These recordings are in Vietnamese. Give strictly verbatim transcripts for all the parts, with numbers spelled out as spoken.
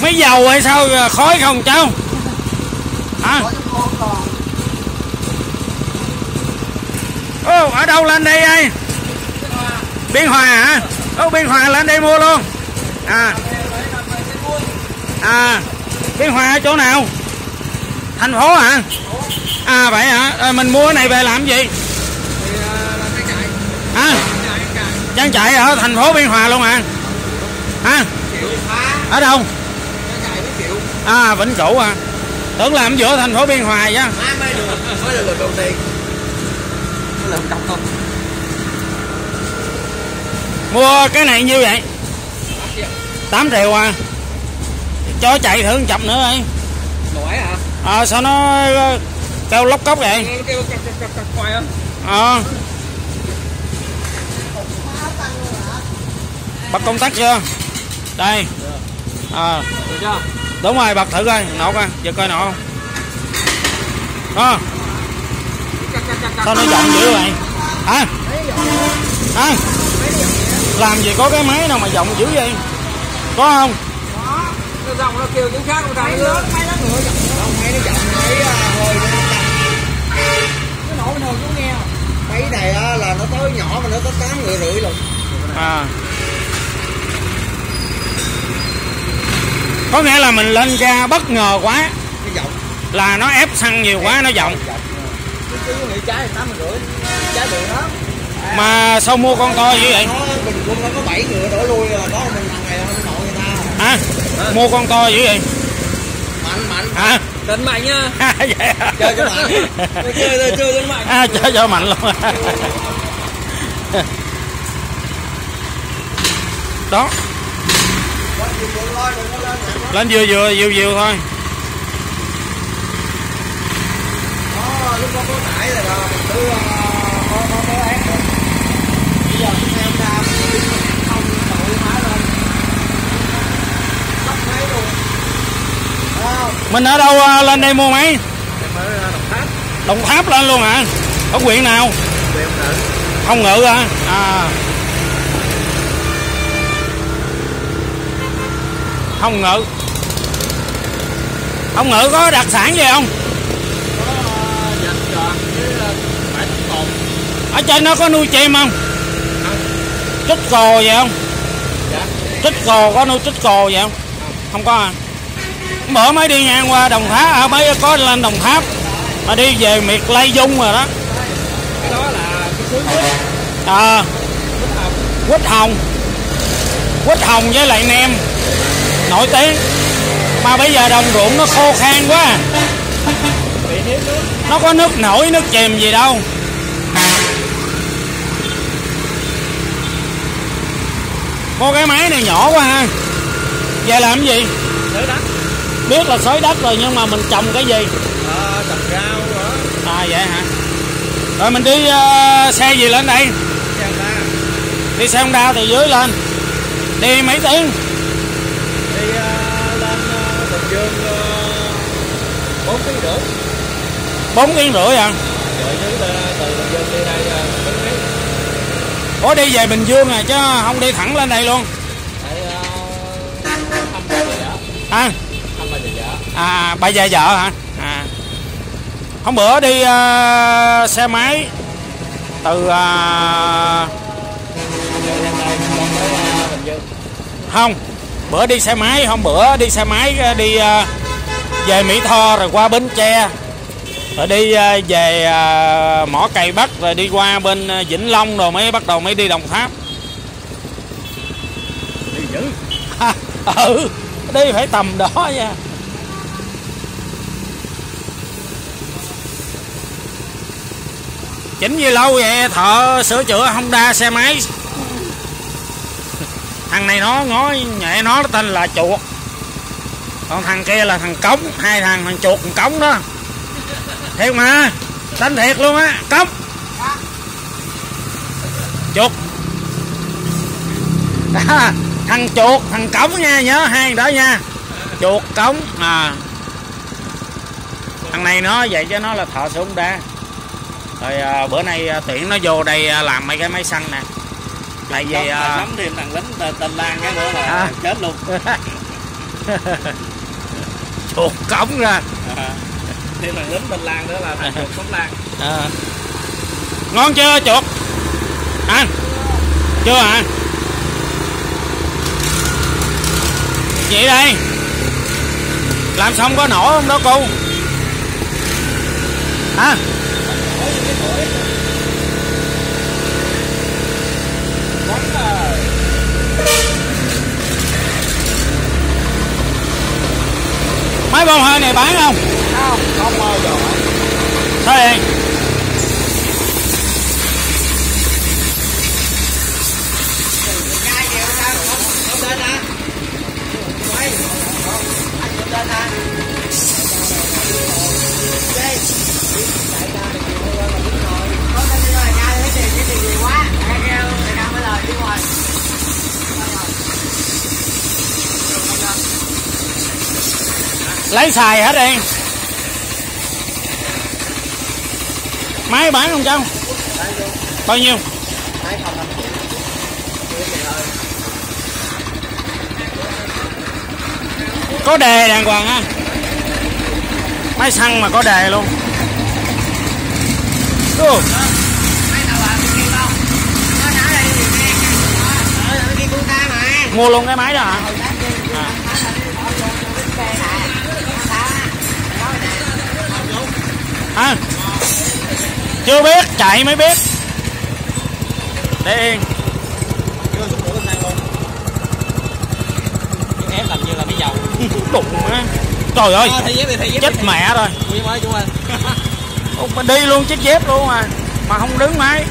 Mấy dầu hay sao khói không cháu? Hả? Ô, ở đâu lên đây ai? Biên Hòa hả? Ô, Biên Hòa lên đây mua luôn. À. À, Biên Hòa ở chỗ nào? Thành phố hả? À vậy hả? À, mình mua cái này về làm gì? Hả? Trang trại ở thành phố Biên Hòa luôn hả? Hả? Ở đâu? À, Vĩnh Cửu à? Tưởng làm giữa thành phố Biên Hòa chứ. Mua cái này nhiêu vậy? tám triệu à? Cho chạy thử một chập nữa đi. À, sao nó kêu lóc cốc vậy? Ờ. Bật công tắc chưa? Đây. À. Đúng rồi, bật thử coi, nổ coi, giờ coi nổ không? Đó. Sao nó giọng dữ vậy? Hả? Hả? Làm gì có cái máy nào mà giọng dữ vậy? Có không? Có. Nó giọng nó kêu tiếng khác không ta? Máy lớn, máy lớn nữa giọng. Không, máy nó giọng máy hồi nó nó nổ bình thường chú nghe. Máy này á là nó tới nhỏ mà nó có tám người rưỡi luôn. À. Có nghĩa là mình lên ga bất ngờ quá. Cái giọng. Là nó ép xăng nhiều quá nó giọng. Chứ nghĩ trái tám mươi rưỡi, trái bự lắm. Mà sao mua con to dữ vậy? Nó bình quân nó có bảy người đổ lui là có mình thằng này nó nổ người ta. Hả? À, mua con to dữ vậy? Mạnh mạnh. Hả? À? Đánh mạnh nha. À, vậy à? Chơi cho mạnh. Chơi chơi cho mạnh. À, chơi cho mạnh luôn. Đó. Lên vừa vừa vừa vừa thôi. Đó, lúc đó có tải rồi là mình cứ có có có ép rồi. Bây giờ chúng em ra không đội má lên. Bắt máy luôn. Mình ở đâu lên đây mua máy? Em ở Đồng Tháp. Đồng Tháp lên luôn hả? Ở huyện nào? Huyện Ngự. Hồng Ngự hả? À. Hồng Ngự. Hồng Ngự có đặc sản gì không? Có vịt giòn với bãi tắm cồn. Ở trên nó có nuôi chim không? Không. Trích cồ vậy không? Dạ. Trích cồ có nuôi trích cồ vậy không? Không, không có à? Bữa mới đi ngang qua Đồng Tháp, à, mới có lên Đồng Tháp mà đi về miệt Lai Dung rồi đó. Cái đó là cái suối quýt. À, quýt hồng. Quýt hồng với lại nem nổi tiếng. Mà bây giờ đồng ruộng nó khô khan quá. Bị thiếu nước. Nó có nước nổi, nước chìm gì đâu. Có cái máy này nhỏ quá ha. Về làm cái gì? Xới đất. Biết là xới đất rồi nhưng mà mình trồng cái gì? Ờ, trồng rau đó. À vậy hả? Rồi mình đi uh, xe gì lên đây? Xe Honda. Đi xe Honda từ dưới lên. Đi mấy tiếng? Đi uh, lên uh, Bình Dương bốn tiếng rưỡi. bốn tiếng rưỡi à? Rồi chứ từ, từ Bình Dương đi đây uh, mấy mấy. Ủa đi về Bình Dương à chứ không đi thẳng lên đây luôn? Tại uh, thăm bà vợ. À? Thăm bà vợ. À, bà già vợ hả? À. Hôm bữa đi uh, xe máy từ uh... không, bữa đi xe máy, hôm bữa đi xe máy đi uh, về Mỹ Tho rồi qua Bến Tre, rồi đi uh, về uh, mỏ Cày Bắc, rồi đi qua bên uh, Vĩnh Long rồi mới bắt đầu mới đi Đồng Tháp. Đi dữ. À, ừ, đi phải tầm đó nha. Chỉnh gì lâu vậy, thợ sửa chữa Honda xe máy. Thằng này nó ngó nhẹ, nó tên là chuột, còn thằng kia là thằng cống. Hai thằng, thằng chuột thằng cống đó. Thiệt mà, tên thiệt luôn á, cống chuột. À, thằng chuột thằng cống nha, nhớ hai thằng đó nha, chuột cống. À, thằng này nó vậy chứ nó là thợ sửa Honda. Rồi à, bữa nay à, tuyển nó vô đây à, làm mấy cái máy xăng nè. Tại vì à, lắm thêm thằng lính tên Lan cái nữa là à, chết luôn. Chuột cống ra. À, thêm là lính bên lan nữa là chuột cống lan. À. Ngon chưa chuột? Anh chưa hả? Vậy đây làm xong có nổ không đó cô? Hả? Mấy bông hơi này bán không? Không, không bao giờ. Sao vậy? Lấy xài hết đi. Máy bán không cháu? Bao nhiêu? Có đề đàng hoàng ha. Máy xăng mà có đề luôn. Ồ. Mua luôn cái máy đó hả? À. À, chưa biết, chạy mới biết. Để yên. Ép làm như là mấy dầu. Đụng á. Trời ơi. À, thay dép đi, thay dép chết đi. Mẹ rồi. Mà đi luôn chiếc dép luôn à. Mà không đứng máy.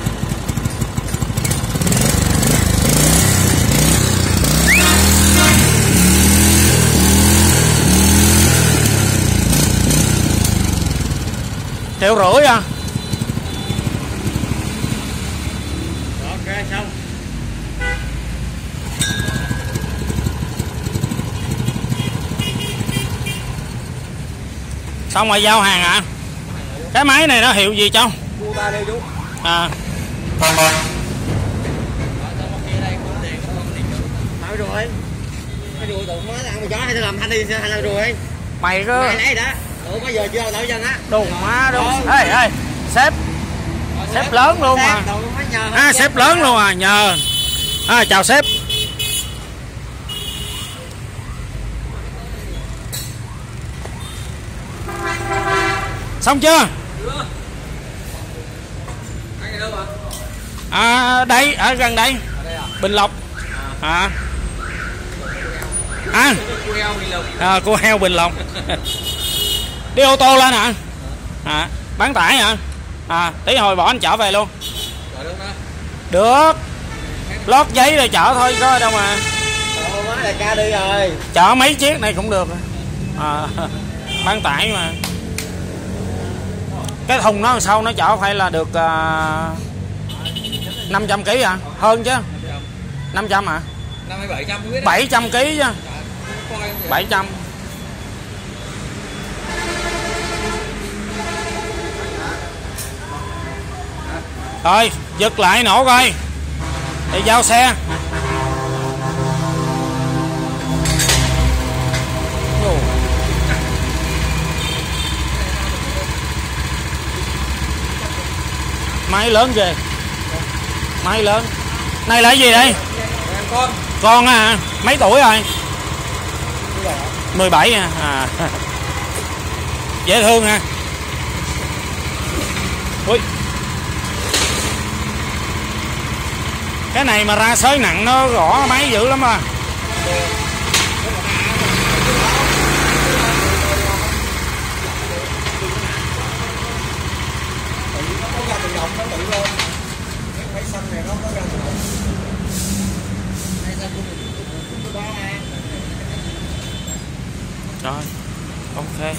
Triệu rưỡi à. Ok xong. Xong rồi giao hàng hả? Cái máy này nó hiệu gì cháu? À. Nói rồi. Cái đùi tụi nó ăn mà chó hay làm thanh đi hay là rồi. Mày cứ Mày lấy đó. Ủa có giờ chưa đợi chân á. đùng má đúng. Ê ê, sếp. Sếp lớn luôn mà. À sếp lớn luôn à, nhờ. À chào sếp. Xong chưa? À đây, ở gần đây. Bình Lộc. À. À. À cô heo Bình Lộc. Đi ô tô lên hả? À, bán tải hả? À, tí hồi bỏ anh chở về luôn. Được. Lót giấy rồi chở thôi, có đâu mà. Là ca đi rồi. Chở mấy chiếc này cũng được. À, bán tải mà. Cái thùng nó sau nó chở phải là được uh, năm trăm ký à? Hơn chứ. năm trăm hả? bảy trăm ký chứ. bảy trăm. Rồi, giật lại nổ coi. Để giao xe. Máy lớn ghê. Máy lớn. Này là cái gì đây? Con. Con à? Mấy tuổi rồi? mười bảy à? À. Dễ thương ha. Ui. Cái này mà ra xới nặng nó gõ máy dữ lắm à. Rồi, ok.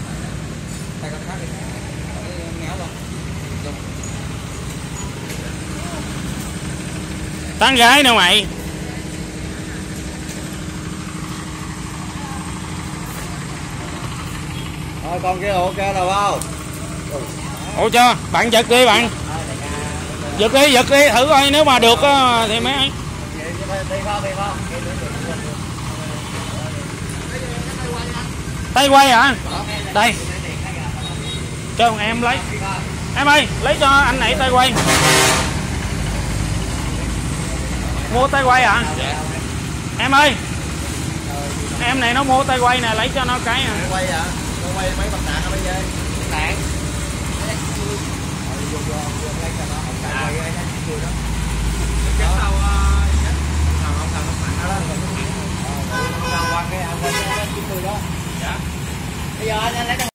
Tán gái nữa mày. Thôi con kia ok rồi không? Ủa chưa? Bạn giật đi bạn. Giật đi, giật đi, thử coi nếu mà được thì mấy ấy. Tay quay hả? Đây. Cho một em lấy. Em ơi, lấy cho anh này tay quay. Mua tay quay hả? Dạ. Em ơi. Em này nó mua tay quay nè, lấy cho nó cái à. Quay hả? Quay mấy bạc đạn hả bây giờ? Đạn.